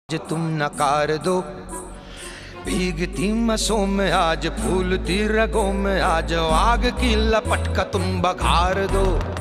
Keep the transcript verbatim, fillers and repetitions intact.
आज तुम नकार दो, भीगती मसों में आज फूलती रगों में, आज आग की लपट का तुम बघार दो।